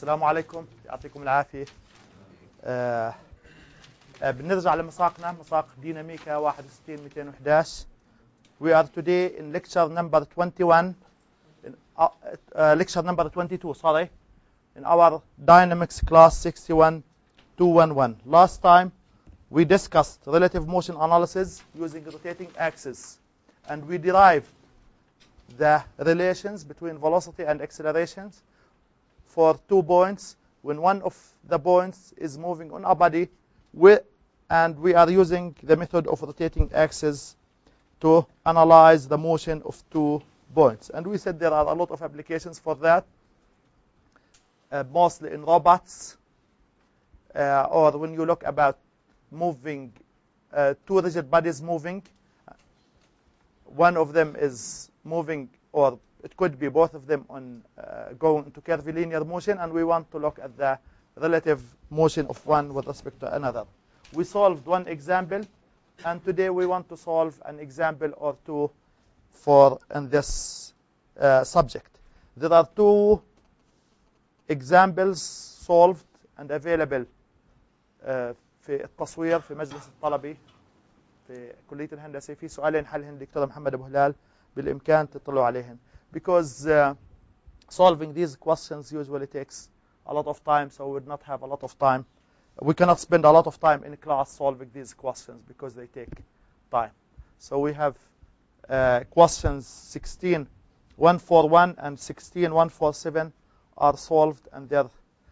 السلام عليكم، يعطيكم العافية. بنرجع لمساقنا، مساق ديناميكا 61211. We are today in lecture number 21, lecture number 22, sorry, in our dynamics class 61211. Last time we discussed relative motion analysis using rotating axis, and we derived the relations between velocity and accelerations for 2 points when one of the points is moving on a body, and we are using the method of rotating axis to analyze the motion of 2 points. And we said there are a lot of applications for that, mostly in robots, or when you look about moving 2 rigid bodies moving. One of them is moving, or it could be both of them on going into curvilinear motion, and we want to look at the relative motion of one with respect to another. We solved one example, and today we want to solve an example or two for in this subject. There are 2 examples solved and available في التصوير في مجلس الطلبي في كلية الهندسة. في سؤالين حلهن دكتور محمد أبو هلال بالإمكان تطلعوا عليهن, because solving these questions usually takes a lot of time, so we would not have a lot of time. We cannot spend a lot of time in class solving these questions because they take time. So we have questions 16141 and 16147 are solved, and their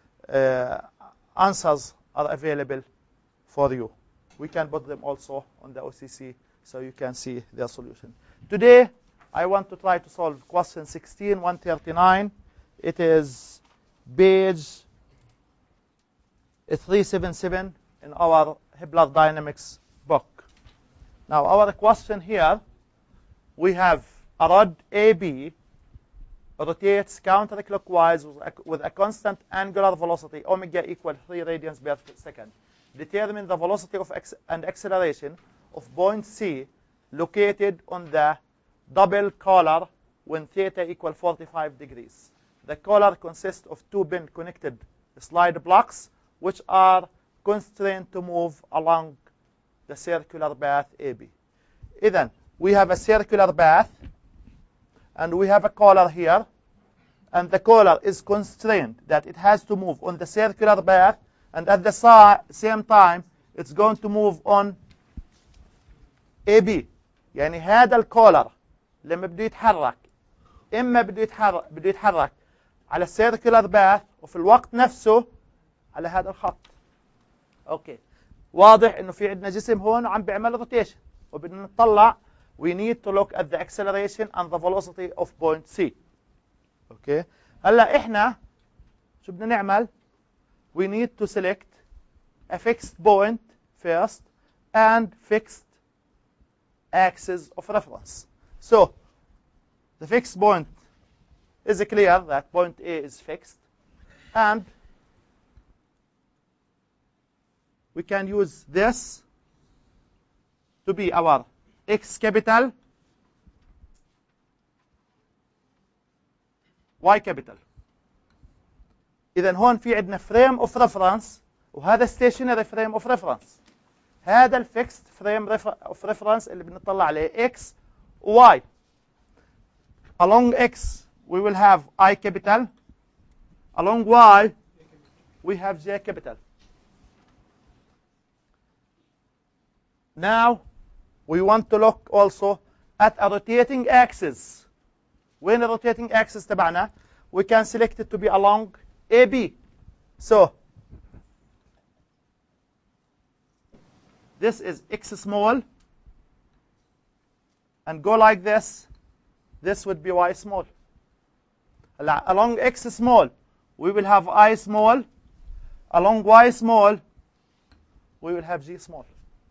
answers are available for you. We can put them also on the OCC so you can see their solution. Today I want to try to solve question 16139. It is page 377 in our Hibbeler Dynamics book. Now our question here, we have a rod AB rotates counterclockwise with a constant angular velocity omega equal 3 radians per second. Determine the velocity of and acceleration of point C located on the double collar when theta equal 45 degrees. The collar consists of 2 pin connected slide blocks which are constrained to move along the circular path AB. Then we have a circular path, and we have a collar here, and the collar is constrained that it has to move on the circular path, and at the same time it's going to move on AB. يعني هذا الكولر لما بده يتحرك إما بده يتحرك على السيركلر باث وفي الوقت نفسه على هذا الخط. اوكي, واضح انه في عندنا جسم هون وعم بيعمل روتيشن, وبدنا نطلع we need to look at the acceleration and the velocity of point C. اوكي, هلا احنا شو بدنا نعمل؟ we need to select a fixed point first and fixed axis of reference. So the fixed point is clear that point A is fixed, and we can use this to be our X capital, Y capital. إذا هون في عندنا frame of reference, وهذا stationary frame of reference. هذا الفيكست frame of reference اللي بنطلع عليه X و Y. Along X we will have I capital. Along Y we have J capital. Now we want to look also at a rotating axis. When a rotating axis تبعنا, we can select it to be along AB. So this is X small, and go like this. This would be Y small. Along X small we will have I small. Along Y small we will have G small.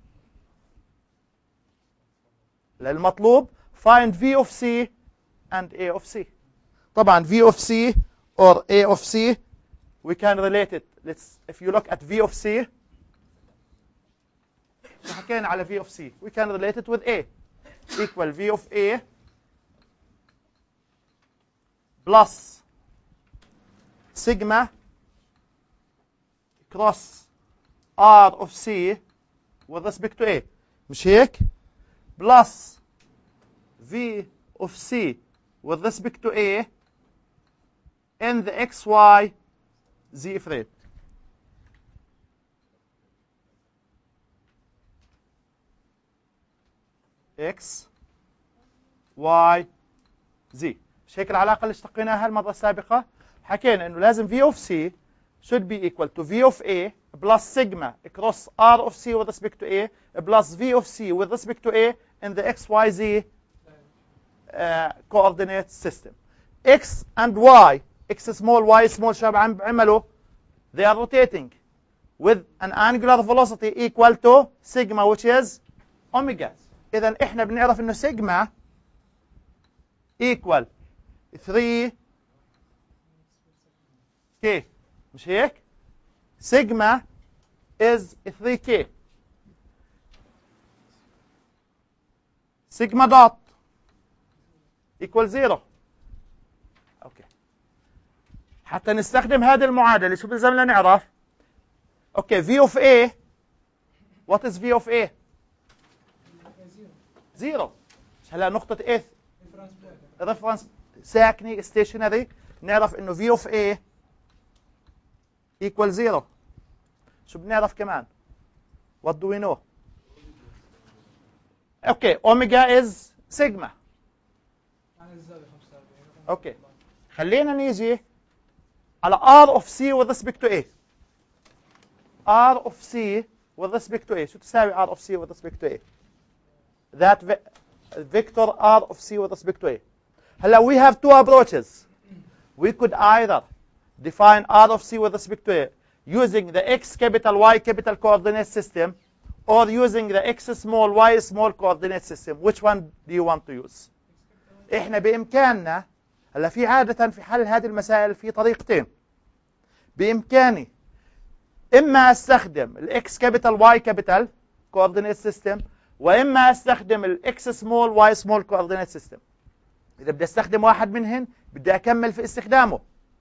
المطلوب find V of C and A of C. طبعا V of C or A of C, we can relate it. If you look at V of C, حكينا على V of C, we can relate it with A equal V of A plus sigma cross R of C with respect to A مش هيك plus V of C with respect to A in the XY Z frame. X Y Z مش هيك العلاقة اللي اشتقيناها المرة السابقة؟ حكينا إنه لازم V of C should be equal to V of A plus sigma across R of C with respect to A plus V of C with respect to A in the XYZ coordinate system. X and Y, X small, Y small شباب عملوا they are rotating with an angular velocity equal to sigma which is omega. إذا إحنا بنعرف إنه sigma equal 3K مش هيك؟ sigma is 3K. Sigma dot equal 0. اوكي. حتى نستخدم هذه المعادلة شو بلزم لنا نعرف؟ اوكي V of A what is V of A؟ 0. هلا نقطة A reference ساكنة stationary نعرف انه V of A equal 0. شو بنعرف كمان؟ What do we know? اوكي omega is sigma. اوكي خلينا نيجي على R of C with respect to A. R of C with respect to A شو تساوي R of C with respect to A؟ that vector R of C with respect to A. هلا we have two approaches. We could either define R of C with respect to A using the X capital Y capital coordinate system or using the X small Y small coordinate system. Which one do you want to use? احنا بامكاننا هلا في عادة في حل هذه المسائل في طريقتين. بامكاني اما استخدم الاكس كابيتال واي كابيتال coordinate system واما استخدم الاكس سمول واي سمول coordinate system. اذا بدي استخدم واحد منهن بدي اكمل في استخدامه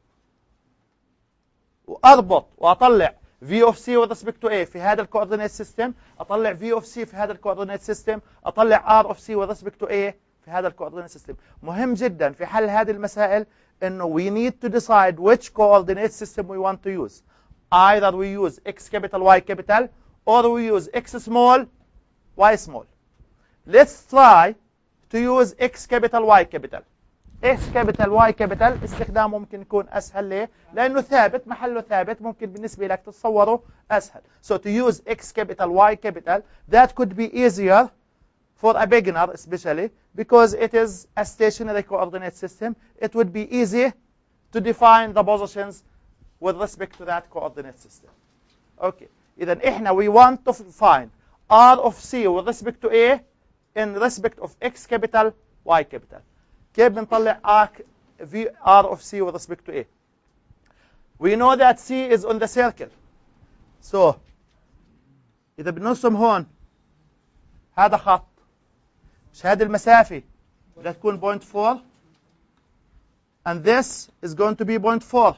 واربط واطلع V of C with respect to A في هذا الكوردينيت سيستم، اطلع V of C في هذا الكوردينيت سيستم، اطلع R of C with respect to A في هذا الكوردينيت سيستم. مهم جدا في حل هذه المسائل انه we need to decide which coordinate system we want to use. Either we use X capital Y capital or we use X small Y small. Let's try to use X capital Y capital. X capital Y capital استخدامه ممكن يكون اسهل ليه؟ لانه ثابت محله ثابت ممكن بالنسبه لك تتصوره اسهل. So to use X capital Y capital that could be easier for a beginner especially because it is a stationary coordinate system. It would be easy to define the positions with respect to that coordinate system. Okay. إذا إحنا we want to find R of C with respect to A in respect of X capital Y capital. كيف بنطلع R of C with respect to A? We know that C is on the circle. So إذا بنرسم هون هذا خط مش هذه المسافة بدها تكون 0.4 and this is going to be 0.4.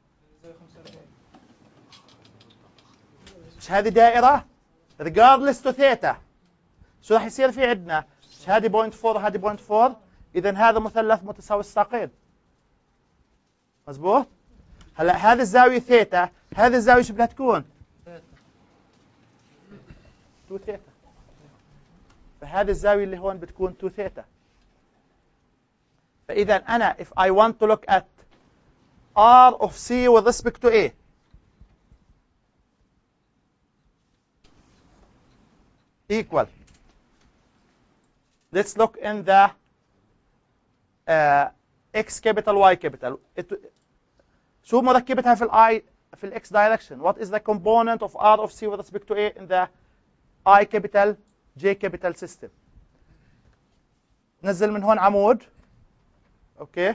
مش هذه دائرة regardless to theta. شو راح يصير في عندنا؟ مش هذه 0.4 وهذه 0.4. إذا هذا مثلث متساوي الساقين. مظبوط؟ هلا هذه الزاوية ثيتا، هذه الزاوية شو بدها تكون؟ 2 ثيتا. فهذه الزاوية اللي هون بتكون 2 ثيتا. فإذا أنا if I want to look at R of C with respect to A equal. Let's look in the X capital Y capital. شو مركبتها في الI في ال X direction? What is the component of R of C with respect to A in the I capital J capital system? نزل من هون عمود. اوكي.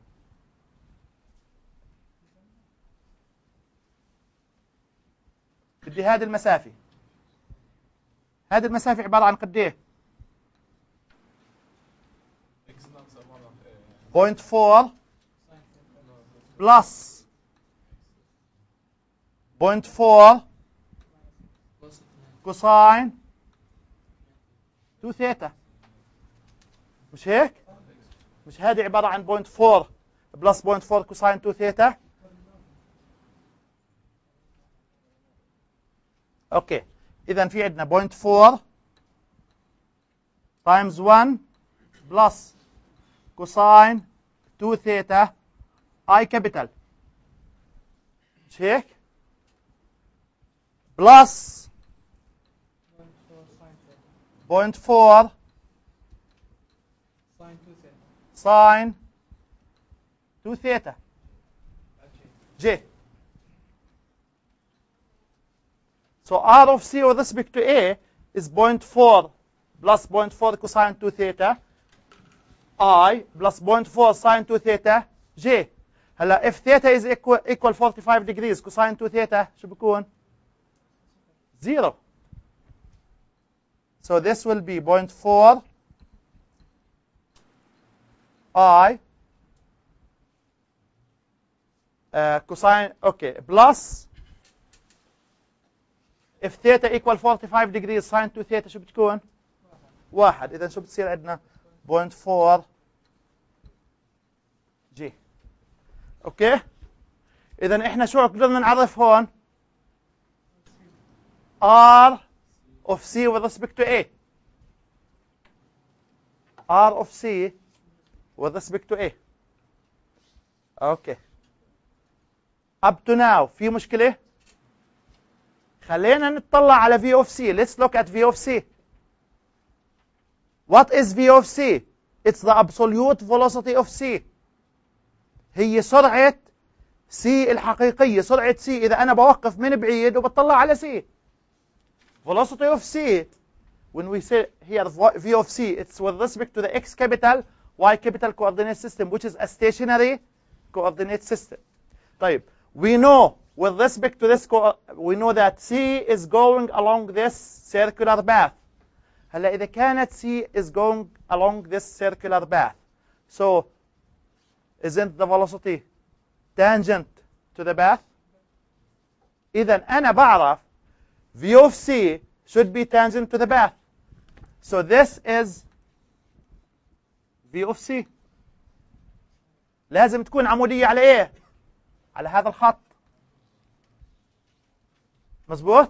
بدي هذه المسافة. هذه المسافة عبارة عن قد ايه؟ 0.4 plus 0.4 كوساين 2 ثيتا. مش هيك؟ مش هذه عبارة عن 0.4 بلس 0.4 كوساين 2 ثيتا؟ اوكي، إذا في عندنا 0.4 تايمز 1 بلس كوساين 2 ثيتا اي كابيتال. مش هيك؟ بلس 0.4 ساين 2 ثيتا جي. So R of C with respect to A is 0.4 plus 0.4 cosine 2 theta I plus 0.4 sine 2 theta J. هلا if theta is equal 45 degrees cosine 2 theta شو بيكون؟ 0. So this will be 0.4 I cosine, okay, plus if theta equal 45 degrees sine 2 theta شو بتكون؟ 1. إذا شو بتصير عندنا؟ 0.4 جي. اوكي؟ إذا إحنا شو قدرنا نعرف هون؟ R of C with respect to A. R of C with respect to A. اوكي. up to now في مشكلة؟ خلينا نطلع على V of C. Let's look at V of C. What is V of C? It's the absolute velocity of C. هي سرعة C الحقيقية، سرعة C إذا أنا بوقف من بعيد وبطلع على C. Velocity of C, when we say here V of C, it's with respect to the X capital, Y capital coordinate system, which is a stationary coordinate system. طيب, we know with respect to this, we know that C is going along this circular path. هلا إذا كانت C is going along this circular path, so isn't the velocity tangent to the path? إذا أنا بعرف V of C should be tangent to the path. So this is V of C. لازم تكون عمودية على إيه؟ على هذا الخط. مظبوط؟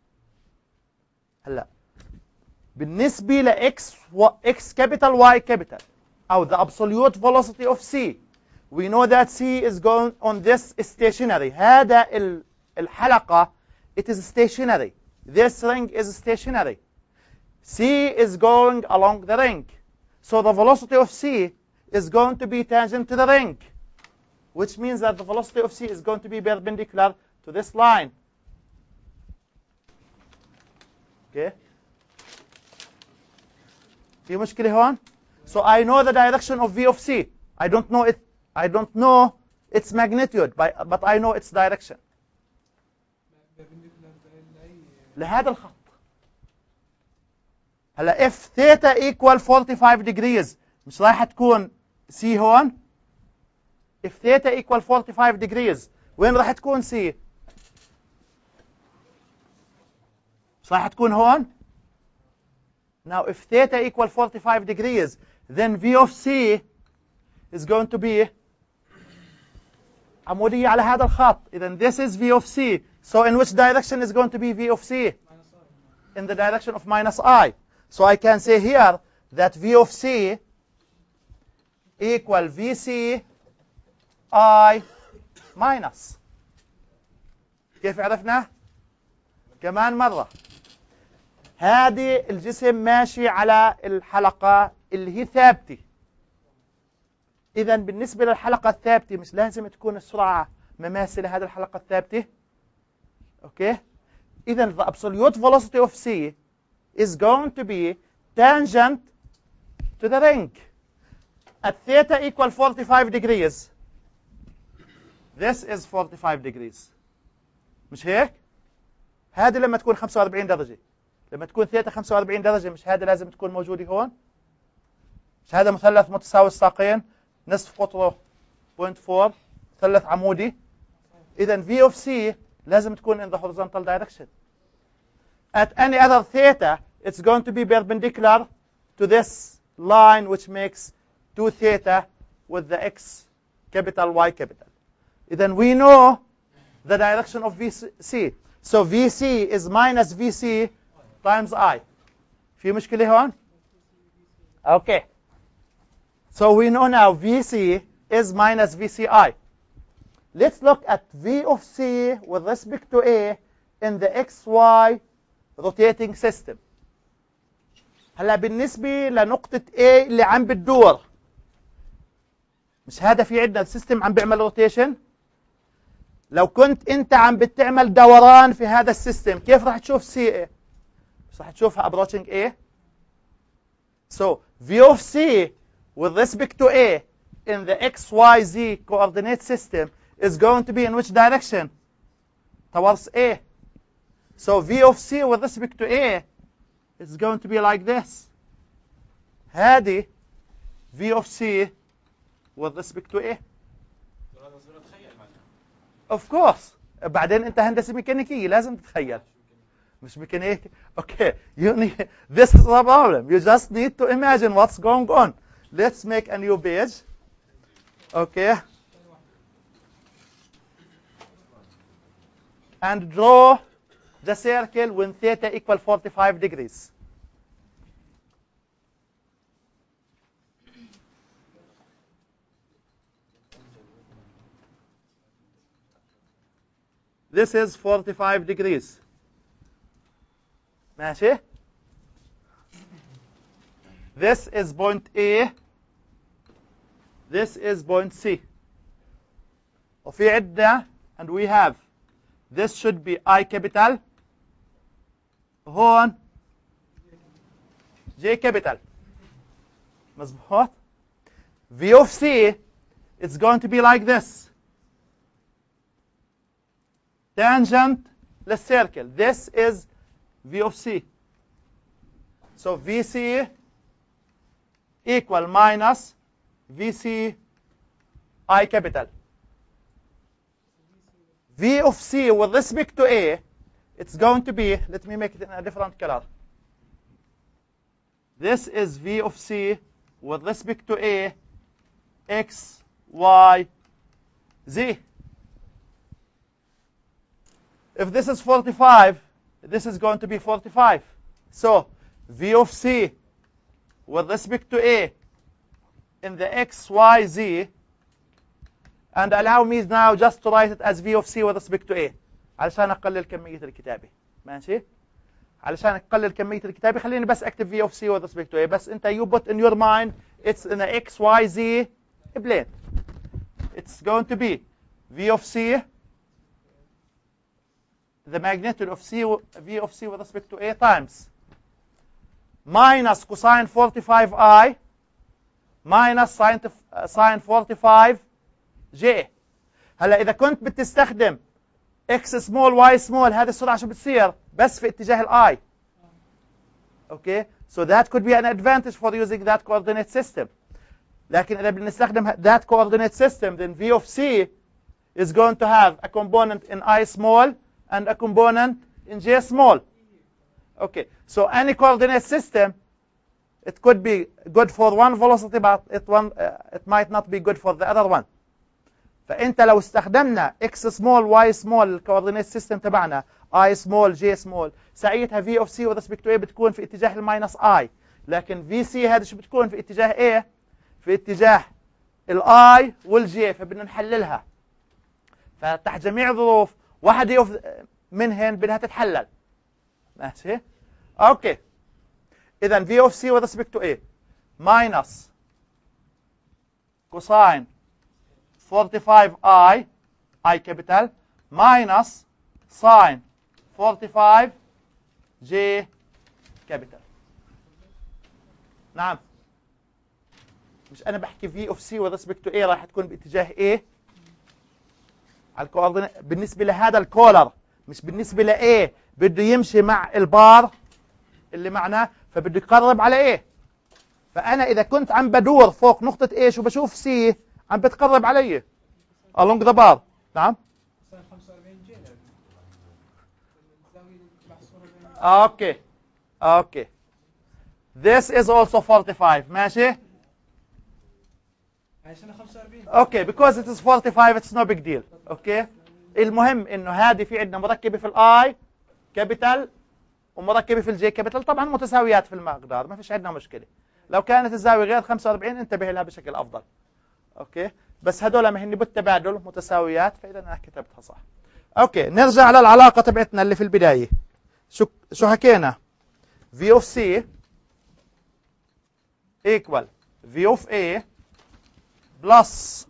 هلا بالنسبة ل X capital Y capital أو the absolute velocity of C, we know that C is going on this stationary. هذا الحلقة, it is stationary. This ring is stationary. C is going along the ring. So the velocity of C is going to be tangent to the ring, which means that the velocity of C is going to be perpendicular to this line. Okay? في مشكلة هون؟ So I know the direction of V of C. I don't know it. I don't know its magnitude, but I know its direction. لهذا الخط. هلا if theta equal 45 degrees مش راح تكون C هون؟ If theta equal 45 degrees وين راح تكون C؟ مش راح تكون هون؟ Now if theta equal 45 degrees, then V of C is going to be عمودية على هذا الخط. إذا this is V of C. So in which direction is going to be V of C? In the direction of minus I. So I can say here that V of C equal VC I minus. كيف عرفنا؟ كمان مرة. هذه الجسم ماشي على الحلقة اللي هي ثابتة. إذا بالنسبة للحلقة الثابتة مش لازم تكون السرعة مماثلة هذه الحلقة الثابتة. أوكي؟ إذا the absolute velocity of C is going to be tangent to the ring. At theta equal 45 degrees. This is 45 degrees. مش هيك؟ هذه لما تكون 45 درجة. لما تكون ثيتا 45 درجة مش هذا لازم تكون موجودة هون؟ مش هذا مثلث متساوي الساقين نصف قطره 0.4 مثلث عمودي. إذا V of C لازم تكون in the horizontal direction. At any other theta, it's going to be perpendicular to this line, which makes 2 theta with the x capital Y capital. Then we know the direction of VC. So VC is minus VC times I. في مشكلة هون؟ Okay. So we know now VC is minus VCI. Let's look at V of C with respect to A in the XY rotating system. هلا بالنسبة لنقطة A اللي عم بتدور، مش هذا في عندنا السيستم عم بيعمل روتيشن؟ لو كنت انت عم بتعمل دوران في هذا السيستم، كيف راح تشوف CA؟ مش راح تشوفها approaching A. So V of C with respect to A in the XYZ coordinate system is going to be in which direction? Towards A. So V of C with respect to A is going to be like this. هذه V of C with respect to A. Of course. بعدين انت هندسة ميكانيكية لازم تتخيل. مش ميكانيكي. Okay. This is the problem. You just need to imagine what's going on. Let's make a new page. Okay. And draw the circle when theta equal 45 degrees. This is 45 degrees. ماشي. This is point A. This is point C. وفي عدة and we have this should be I capital. هون J capital. مظبوط. V of C it's going to be like this. Tangent the circle. This is V of C. So VC equal minus VC I capital. V of C with respect to A, it's going to be, let me make it in a different color. This is V of C with respect to A, X, Y, Z. If this is 45, this is going to be 45. So V of C with respect to A in the X, Y, Z, and allow me now just to write it as V of C with respect to A علشان أقلل كمية الكتابة. ماشي؟ علشان أقلل كمية الكتابة خليني بس أكتب V of C with respect to A. بس أنت you put in your mind it's in the X, Y, Z plane. It's going to be V of C, the magnitude of V of C with respect to A times minus cosine 45I minus sine 45J. هلا إذا كنت بتستخدم X small Y small هذه السرعة شو بتصير؟ بس في اتجاه الI. Okay, so that could be an advantage for using that coordinate system. لكن إذا بنستخدم that coordinate system, then V of C is going to have a component in I small and a component in J small. Okay, so any coordinate system, it could be good for one velocity, but it might not be good for the other one. فأنت لو استخدمنا X small Y small الكوردينيت سيستم تبعنا I small J small ساعتها V of C with respect to A بتكون في اتجاه الماينس I. لكن VC هذا شو بتكون في اتجاه A؟ في اتجاه الI والJ. فبدنا نحللها. فتحت جميع الظروف واحدة منهن بدها تتحلل. ماشي؟ اوكي. إذا V of C with respect to A minus cosine 45I I capital minus sine 45J capital. نعم. مش أنا بحكي V of C with respect to A راح تكون باتجاه A على الكوردينيت بالنسبة لهذا الكولر، مش بالنسبة ل A بده يمشي مع البار اللي معناه فبده يقرب على A. فأنا إذا كنت عم بدور فوق نقطة A شو بشوف C عم بتقرب علي along the bar. نعم. Okay. Okay. This is also 45. ماشي. Okay, because it is 45 it's no big deal. Okay. المهم انه هذه في عندنا مركبه في الاي كابيتال ومركبه في الجي كابيتال، طبعا متساويات في المقدار، ما فيش عندنا مشكله. لو كانت الزاويه غير 45 انتبه لها بشكل افضل. اوكي، بس هذول ما هن بالتبادل متساويات، فاذا انا كتبتها صح. اوكي، نرجع للعلاقه تبعتنا اللي في البدايه. شو حكينا؟ V of C equal V of A plus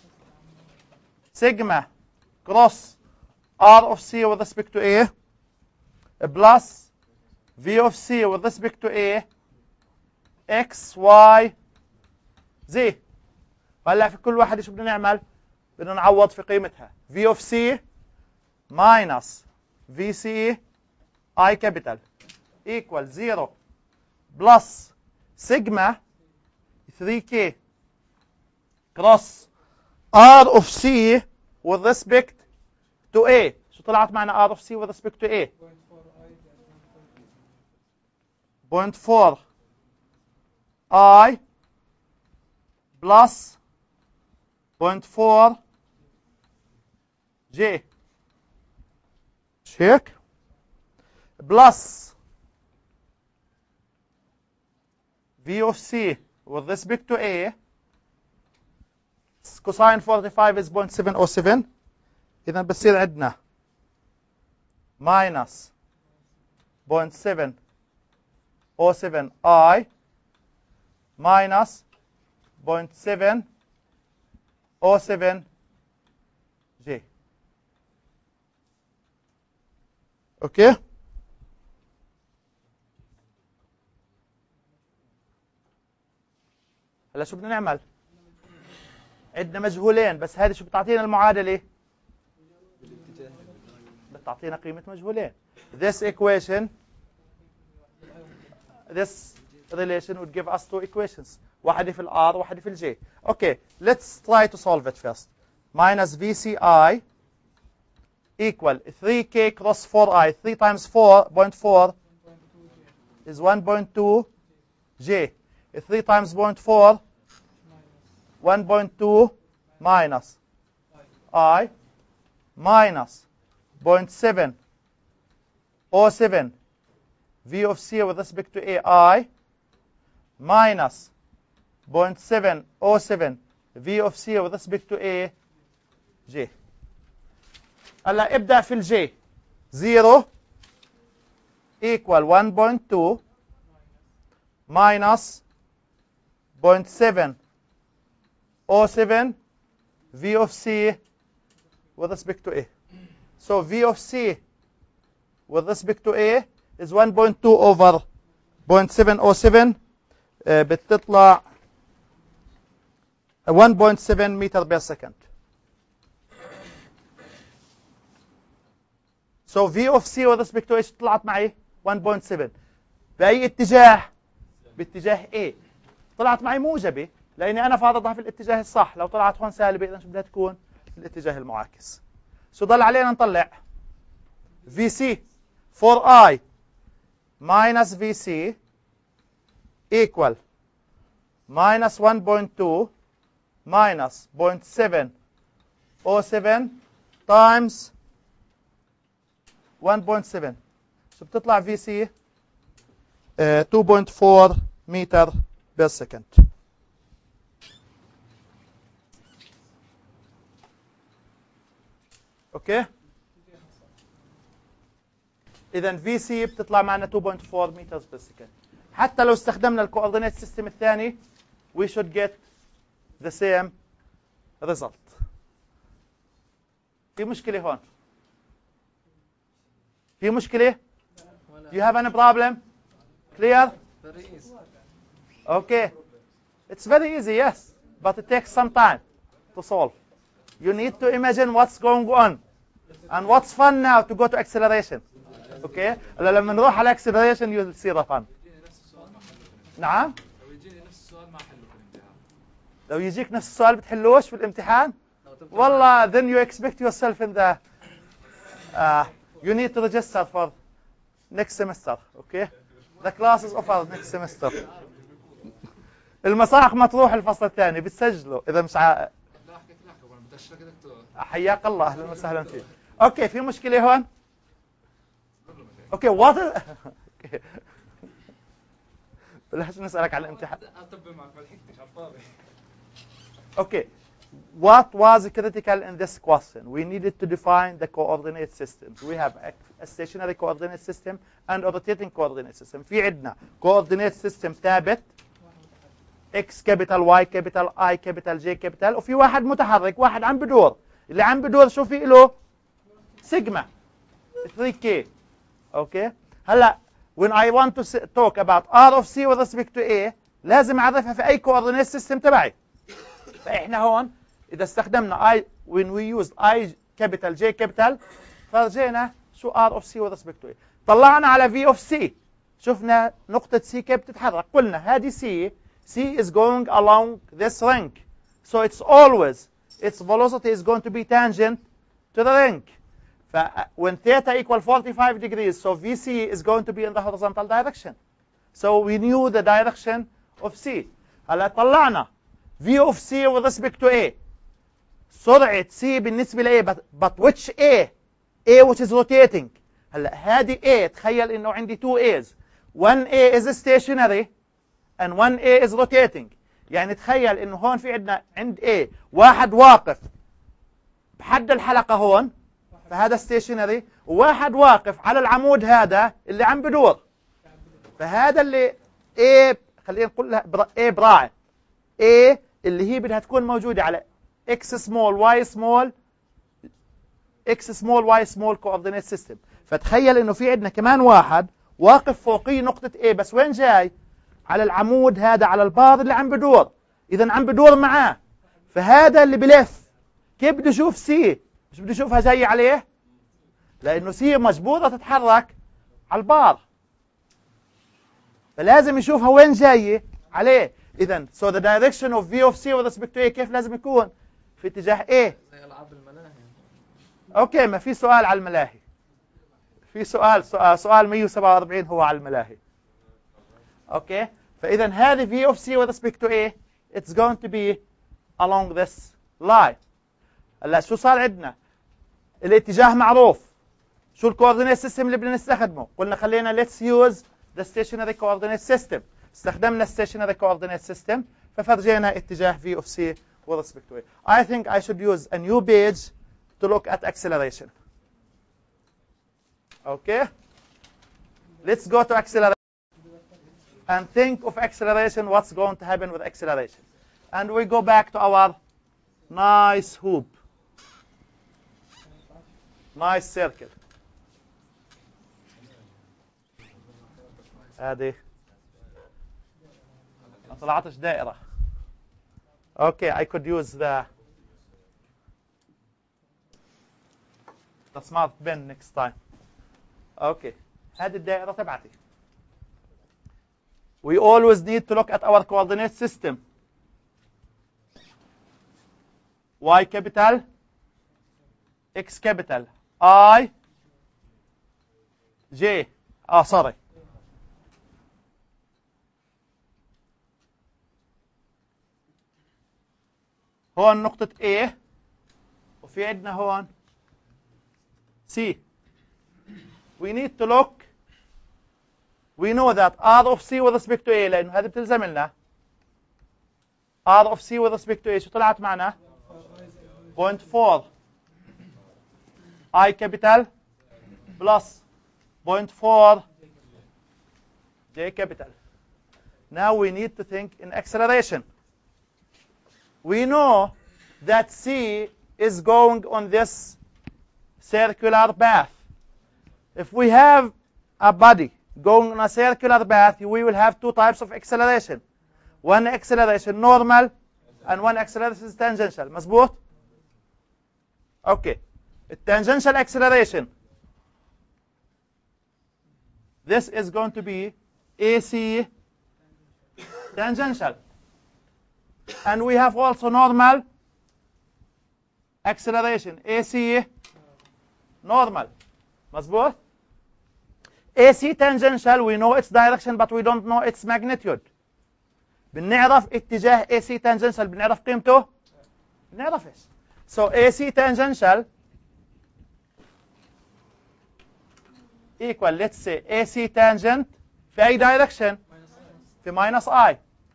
sigma cross R of C with respect to A plus V of C with respect to A X Y Z. هلا في كل واحد شو بدنا نعمل؟ بدنا نعوض في قيمتها. V of C minus VC I capital equal 0 plus sigma 3K cross R of C with respect to A. شو طلعت معنا R of C with respect to A؟ 0.4 I plus 0.4 J. مش هيك؟ plus V of C with respect to A, cosine 45 is 0.707. إذا بصير عندنا minus 0.707 I minus 0.707 J. اوكي؟ هلا شو بدنا نعمل؟ عندنا مجهولين، بس هذه شو بتعطينا المعادله؟ بتعطينا قيمه مجهولين. This equation, this relation would give us two equations. واحده في الR وواحده في الJ. Okay, let's try to solve it first. Minus VCI equal 3K cross 4I. 3 times 4.4 is 1.2 J. 3 times 0.4 1.2 minus I minus 0.707 V of C with respect to AI minus 0.707 V of C with respect to A J. هلا ابدأ في الجي. 0 equal 1.2 minus 0.707 V of C with respect to A. So V of C with respect to A is 1.2 over 0.707 بتطلع 1.7 meter per second. So V of C with respect to ايش طلعت معي؟ 1.7. بأي اتجاه؟ باتجاه A. طلعت معي موجبة لأني أنا فارضها في الاتجاه الصح. لو طلعت هون سالبة إذا شو بدها تكون؟ في الاتجاه المعاكس. شو ضل علينا نطلع؟ VC 4I minus VC equal minus 1.2 minus 0.707 times 1.7. شو بتطلع VC 2.4 meter per second. اوكي؟ اذا VC بتطلع معنا 2.4 meters per second. حتى لو استخدمنا الكوردينيت سيستم الثاني we should get the same result. في مشكلة هون؟ في مشكلة؟ You have any problem? Clear? Very easy. Okay. It's very easy, yes, but it takes some time to solve. You need to imagine what's going on. And what's fun now to go to acceleration. Okay? لما نروح على acceleration you'll see the fun. نعم؟ لو يجيك نفس السؤال بتحلوش في الامتحان؟ والله then you expect yourself in the you need to register for next semester. Okay? The class is offered next semester. المساحق مطروح الفصل الثاني بتسجلوا إذا مش حياك الله أهلا وسهلا فيك. أوكي في مشكلة هون؟ أوكي what بلاش نسألك على الامتحان. Okay. What was critical in this question? We needed to define the coordinate systems. We have a stationary coordinate system and a rotating coordinate system. في عندنا coordinate system ثابت X capital Y capital I capital J capital وفي واحد متحرك واحد عم بدور. اللي عم بدور شو في له؟ سيجما 3K. Okay. هلا when I want to talk about R of C with respect to A لازم أعرفها في أي coordinate system تبعي. فإحنا هون إذا استخدمنا I when we use I capital J capital فرجينا شو R of C with respect to A. طلعنا على V of C شفنا نقطة C كيف بتتحرك. قلنا هذه C is going along this ring. So it's always its velocity is going to be tangent to the ring. When theta equal 45 degrees, so VC is going to be in the horizontal direction. So we knew the direction of C. هلا طلعنا V of C with respect to A. سرعة C بالنسبة ل A but which A? A which is rotating. هلا هذه A تخيل إنه عندي 2 A's. 1 A is stationary and 1 A is rotating. يعني تخيل إنه هون في عند A واحد واقف بحد الحلقة هون فهذا stationary وواحد واقف على العمود هذا اللي عم بدور. فهذا اللي A خلينا نقول لها A براعي. A اللي هي بدها تكون موجودة على X small Y small X small Y small coordinate system. فتخيل إنه في عندنا كمان واحد واقف فوقيه نقطة A بس وين جاي؟ على العمود هذا على البار اللي عم بدور. إذا عم بدور معاه. فهذا اللي بلف. كيف بده يشوف سي؟ مش بده يشوفها جاية عليه؟ لأنه سي مجبورة تتحرك على البار. فلازم يشوفها وين جاية عليه. إذا so the direction of V of C with respect to A كيف لازم يكون؟ في اتجاه A. زي ألعاب الملاهي. أوكي ما في سؤال على الملاهي. في سؤال 147 هو على الملاهي. أوكي فإذا هذه V of C with respect to A it's going to be along this line. هلا شو صار عندنا؟ الاتجاه معروف. شو الكوردينيت سيستم اللي بدنا نستخدمه؟ قلنا خلينا let's use the stationary coordinate system. استخدمنا stationary coordinate system ففرجينا اتجاه V of C with respect to A. I think I should use a new page to look at acceleration. Okay? Let's go to acceleration and think of acceleration, what's going to happen with acceleration. And we go back to our nice hoop. Nice circle. هذه ما طلعتش دائرة. Okay, I could use the smart pen next time. Okay, هذه الدائرة تبعتي. We always need to look at our coordinate system. Y capital, X capital, I, J. sorry. هون نقطة A وفي عندنا هون C. We need to look. We know that R of C with respect to A لأنه هذه بتلزم لنا. R of C with respect to A شو طلعت معنا؟ 0.4 I capital plus 0.4 J capital. Now we need to think in acceleration. We know that C is going on this circular path. If we have a body going on a circular path, we will have two types of acceleration. One acceleration normal and one acceleration tangential. مظبوط؟ Okay. Tangential acceleration. This is going to be AC tangential. And we have also normal acceleration. AC normal. مظبوط؟ AC tangential we know its direction but we don't know its magnitude. بنعرف اتجاه AC tangential بنعرف قيمته؟ بنعرفش. So AC tangential equal let's say AC tangent في أي direction؟ في minus I.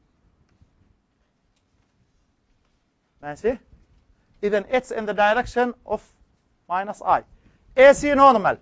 ماشي؟ إذا it's in the direction of minus I. AC normal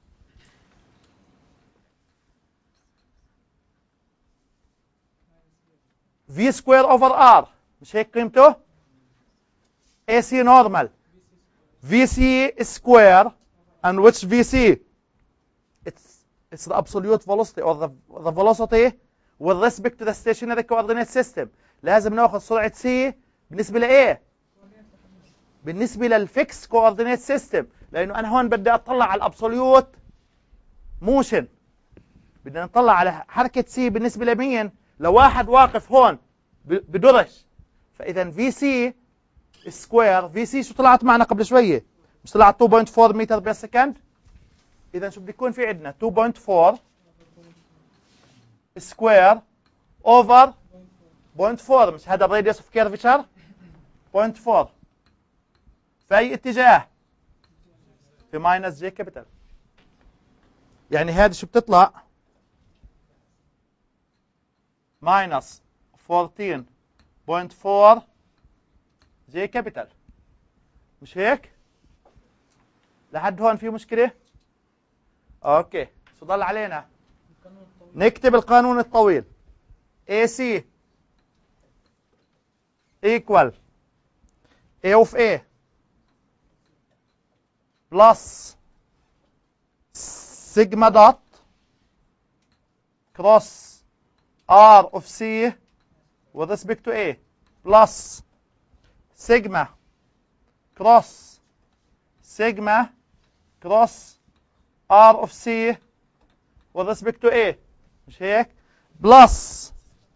V square over R مش هيك قيمته؟ AC normal VC square and which VC? It's the absolute velocity or the velocity with respect to the stationary coordinate system. لازم ناخذ سرعة C بالنسبة لإيه؟ بالنسبة للفيكس coordinate system لأنه أنا هون بدي أطلع على الابسوليوت موشن. بدنا نطلع على حركة C بالنسبة لمين؟ لواحد واقف هون بدرج. فإذا VC سكوير VC شو طلعت معنا قبل شوية؟ مش طلعت 2.4 متر بير سكند؟ إذا شو بده يكون في عندنا 2.4 سكوير أوفر 0.4 مش هذا الراديوس اوف كيرفتشر 0.4 في أي اتجاه؟ في ماينس جي كابيتال. يعني هذه شو بتطلع؟ ماينس 14.4 جي كابيتال. مش هيك؟ لحد هون في مشكلة؟ اوكي شو ضل علينا؟ نكتب القانون الطويل. AC equal A of A plus sigma dot cross R of C with respect to A plus sigma cross sigma cross R of C with respect to A مش هيك؟ plus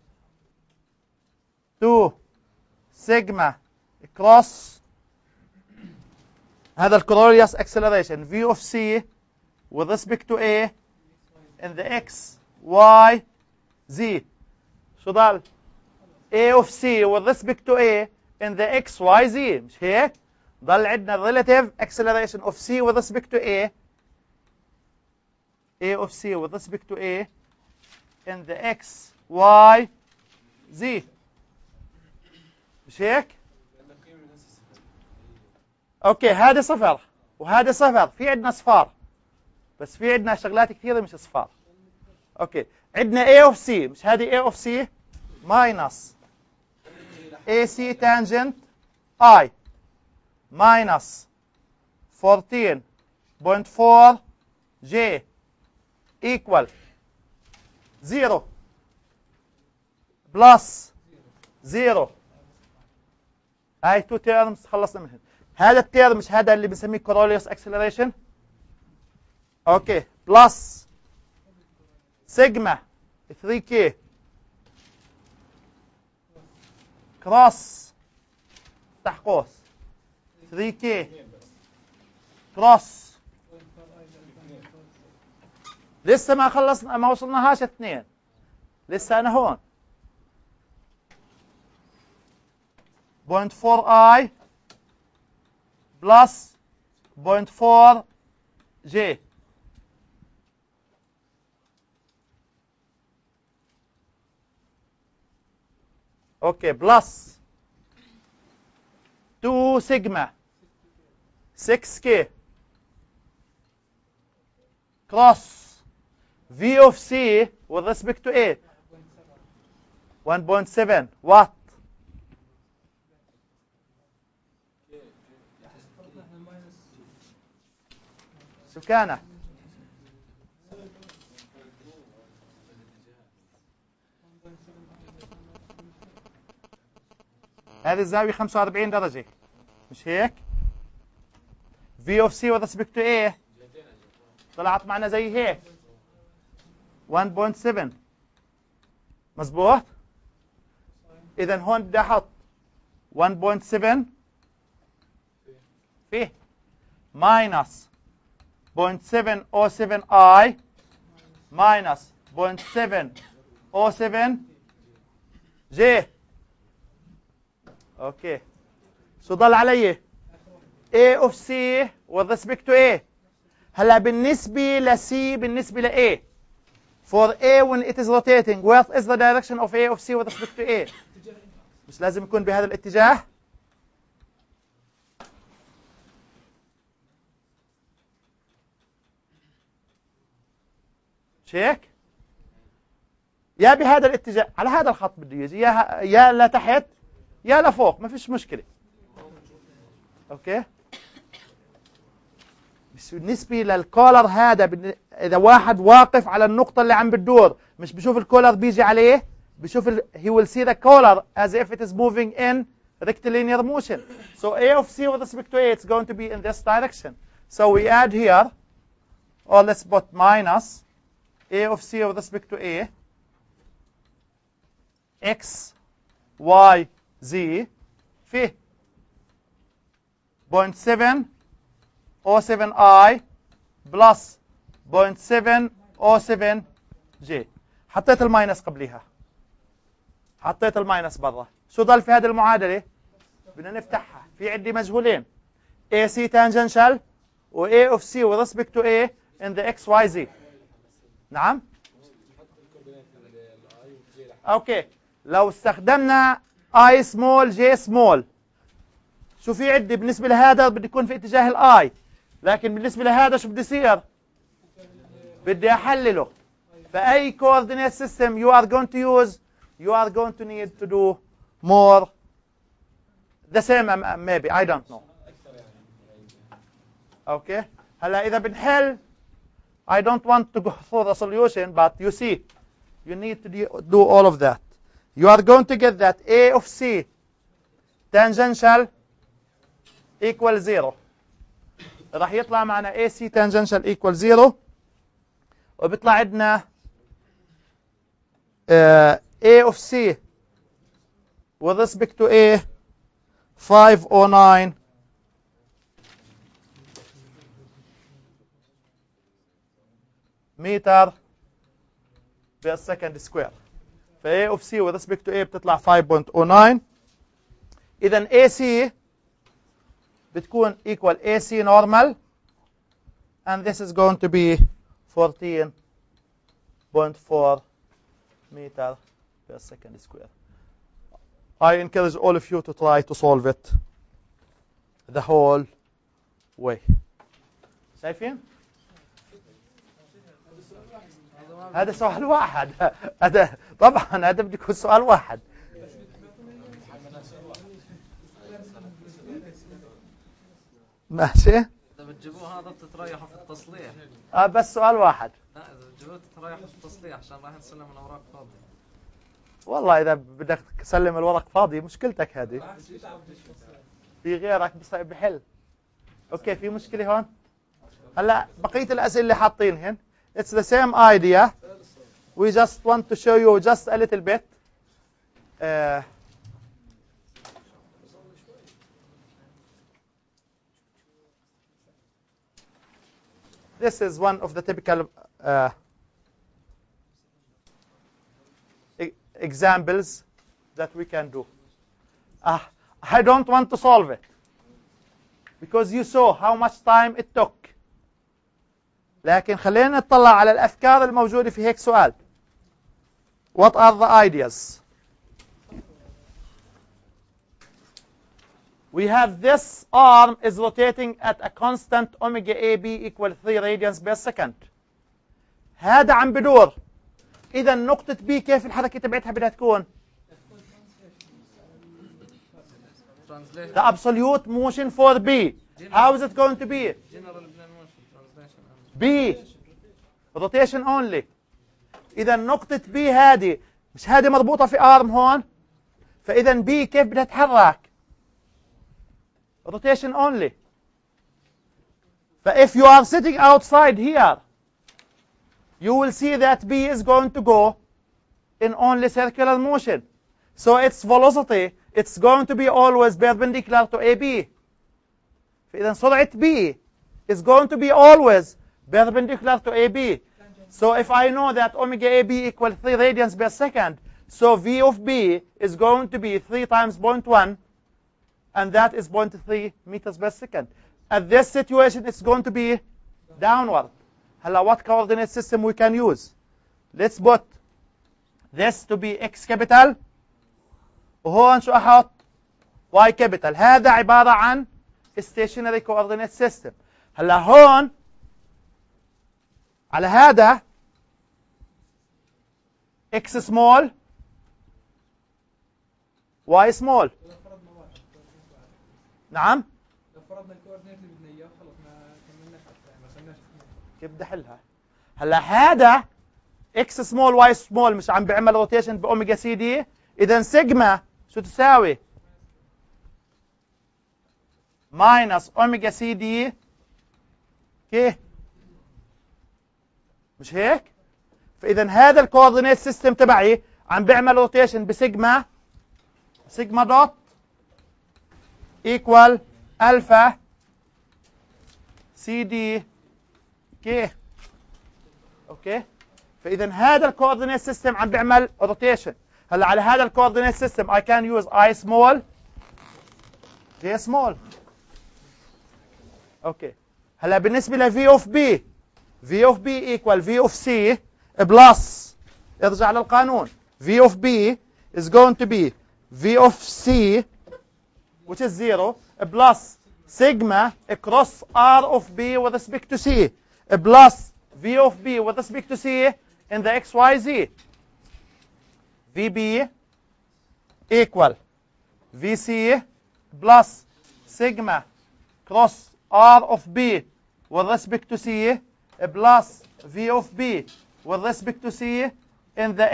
2 sigma cross هذا الكوروليوس acceleration V of C with respect to A in the X, Y, Z. شو ضل؟ A of C with respect to A in the X, Y, Z. مش هيك؟ ضل عندنا relative acceleration of C with respect to A of C with respect to A in the X, Y, Z. مش هيك؟ اوكي هذا صفر وهذا صفر. في عندنا صفار بس في عندنا شغلات كثيرة مش صفار. اوكي عندنا A of C مش هذه A of C minus AC tangent I minus 14.4 J equal 0 plus 0. هاي تو تيرمز خلصنا منهم. هذا التيرم مش هذا اللي بنسميه كوروليوس اكسلريشن. اوكي بلس سيجما 3K كروس تحت قوس 3K كروس لسه ما خلصنا ما وصلناهاش 2 لسه انا هون 0.4I plus 0.4J. Okay, plus 2 sigma 6K cross V of C with respect to A 1.7 watt. شو كانت؟ هذه الزاوية 45 درجة مش هيك؟ V of C with respect to A طلعت معنا زي هيك 1.7 مظبوط؟ إذا هون بدي أحط 1.7 فيه minus 0.707I minus 0.707 J. اوكي شو ضل علي؟ A of C with respect to A. هلا بالنسبة ل C بالنسبة ل A. For A when it is rotating, what is the direction of A of C with respect to A? مش لازم يكون بهذا الاتجاه؟ شيك؟ يا بهذا الاتجاه، على هذا الخط بده يجي، يا لتحت يا لفوق، ما فيش مشكلة. اوكي؟ بس بالنسبة للكولر هذا إذا واحد واقف على النقطة اللي عم بتدور مش بشوف الكولر بيجي عليه، بشوف he will see the collar as if it is moving in rectilinear motion. So A of C with respect to A, it's going to be in this direction. So we add here, or let's put minus A of C with respect to A, X, Y, Z, في 0.707I plus 0.707J. حطيت الماينس قبلها، حطيت الماينس برا. شو ضل في هذه المعادلة؟ بدنا نفتحها. في عندي مجهولين AC tangential و A of C with respect to A in the X, Y, Z. نعم؟ اوكي لو استخدمنا I small J small، شو في عندي بالنسبة لهذا بدي يكون في اتجاه الآي، لكن بالنسبة لهذا شو بدي يصير؟ بدي أحلله. فأي coordinate system you are going to use, you are going to need to do more the same maybe, I don't know. Okay. هلا إذا بنحل I don't want to go through the solution, but you see, you need to do all of that. You are going to get that A of C tangential equal 0. راح يطلع معنا AC tangential equal 0 وبيطلع عندنا A of C with respect to A 509 meter per second square. ف A of C with respect to A بتطلع 5.09. إذا AC بتكون equal AC normal, and this is going to be 14.4 meter per second square. I encourage all of you to try to solve it the whole way. شايفين؟ هذا سؤال واحد. هذا طبعا هذا بده يكون سؤال واحد. ماشي؟ إذا بتجيبوه هذا بتتريحوا في التصليح. بس سؤال واحد. لا إذا بتجيبوه تتريحوا في التصليح عشان راح نسلم الأوراق فاضية. والله إذا بدك تسلم الورق فاضي مشكلتك هذه. في غيرك بحل. أوكي في مشكلة هون؟ هلا بقية الأسئلة اللي حاطينهن. It's the same idea. We just want to show you just a little bit. This is one of the typical examples that we can do. I don't want to solve it because you saw how much time it took. لكن خلينا نطلع على الأفكار الموجودة في هيك سؤال. What are the ideas? We have this arm is rotating at a constant omega AB equal 3 radians per second. هذا عم بدور. إذا نقطة B كيف الحركة تبعتها بدها تكون؟ The absolute motion for B. How is it going to be? B. Rotation only. إذا نقطة B هذه مش هذه مربوطة في arm هون. فإذا B كيف بدها تتحرك؟ Rotation only. If you are sitting outside here, you will see that B is going to go in only circular motion. So its velocity, it's going to be always perpendicular to AB. فإذا سرعة B is going to be always perpendicular to AB. So if I know that omega AB equals 3 radians per second, so V of B is going to be 3 times 0.1, and that is 0.3 meters per second. At this situation, it's going to be downward. هلا what coordinate system we can use? Let's put this to be X capital, وهون شو أحط؟ Y capital. هذا عبارة عن stationary coordinate system. هلا هون على هذا X small Y small. نعم. لو فرضنا الكوردينيت اللي بدنا اياه خلص ما كملناش ما وصلناش. كيف بدي احلها؟ هلا هذا X small Y small مش عم بيعمل روتيشن بأوميجا سي دي، إذا سيجما شو تساوي؟ ماينس أوميجا سي دي كيف؟ مش هيك؟ فإذا هذا الكوردينيت سيستم تبعي عم بيعمل روتيشن بسيجما دوت equal ألفا سي دي كي. اوكي، فاذا هذا الكوردينيت سيستم عم بيعمل روتيشن. هلا على هذا الكوردينيت سيستم I can use I small J small. اوكي، هلا بالنسبه ل V of B equal V of C بلس، ارجع للقانون، V of B is going to be V of C which is 0 plus sigma across R of B with respect to C plus V of B with respect to C in the XYZ. VB equal VC plus sigma cross R of B with respect to C plus V of B with respect to C in the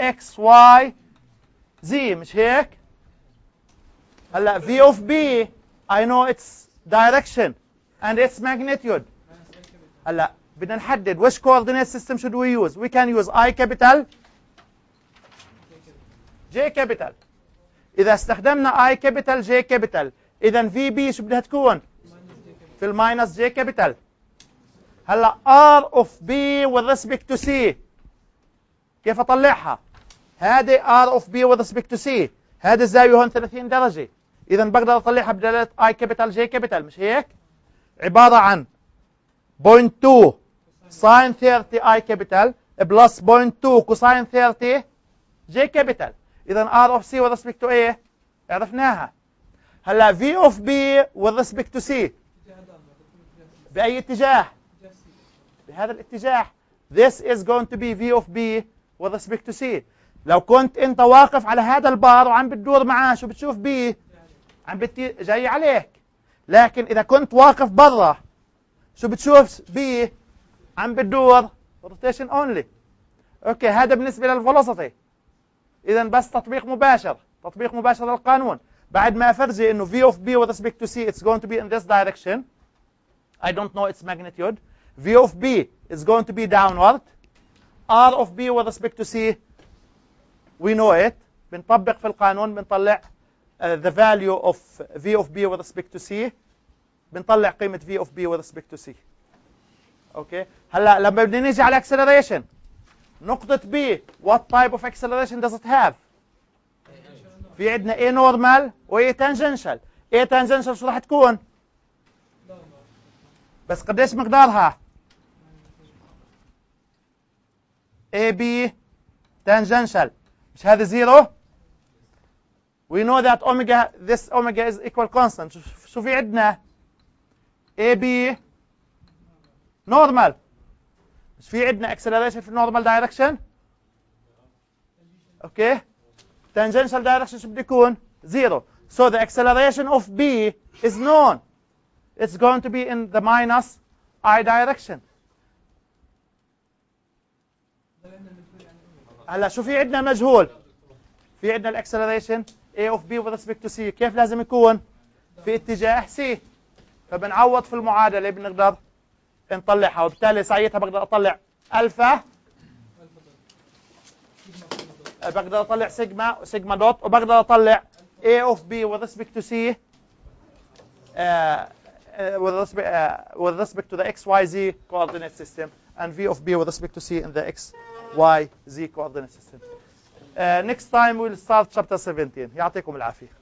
XYZ. مش هيك؟ هلا V of B I know its direction and its magnitude. هلا بدنا نحدد which coordinate system should we use. We can use I capital J capital. إذا استخدمنا I capital J capital إذا VB شو بدها تكون؟ في الماينس J capital. هلا R of B with respect to C كيف أطلعها؟ هذه R of B with respect to C، هذه الزاوية هون 30 درجة، إذا بقدر أطلعها بدلالة I capital J capital. مش هيك؟ عبارة عن 0.2 sin 30 I capital plus 0.2 cosine 30 J capital. إذا R of C with respect to A عرفناها. هلا V of B with respect to C بأي اتجاه؟ بهذا الاتجاه. This is going to be V of B with respect to C. لو كنت أنت واقف على هذا البار وعم بتدور معاه شو بتشوف B؟ عم جاي عليك. لكن إذا كنت واقف برا شو بتشوف B؟ عم بتدور rotation only. اوكي، هذا بالنسبة للفلوسيتي. إذا بس تطبيق مباشر للقانون. بعد ما أفرجي إنه V of B with respect to C it's going to be in this direction. I don't know its magnitude. V of B is going to be downward. R of B with respect to C we know it. بنطبق في القانون بنطلع the value of V of B with respect to C. بنطلع قيمة V of B with respect to C. اوكي، هلا لما بدنا نيجي على acceleration نقطة B what type of acceleration does it have؟ في عندنا A normal و A tangential. A tangential شو راح تكون؟ بس قديش مقدارها؟ AB tangential مش هذا زيرو؟ We know that omega this omega is equal constant. شو في عندنا؟ AB normal. مش في عندنا acceleration في normal direction؟ اوكي؟ tangential direction شو بده يكون؟ زيرو. So the acceleration of B is known. It's going to be in the minus I direction. هلا شو في عندنا مجهول؟ في عندنا الاكسلريشن A of B with respect to C كيف لازم يكون؟ في اتجاه C. فبنعوض في المعادلة بنقدر نطلعها، وبالتالي ساعتها بقدر اطلع الفا، بقدر اطلع سيجما دوت، وبقدر اطلع A of B with respect to C with respect to the XYZ coordinate system, and V of B with respect to C in the XYZ coordinate system. Next time we'll start chapter 17. يعطيكم العافية.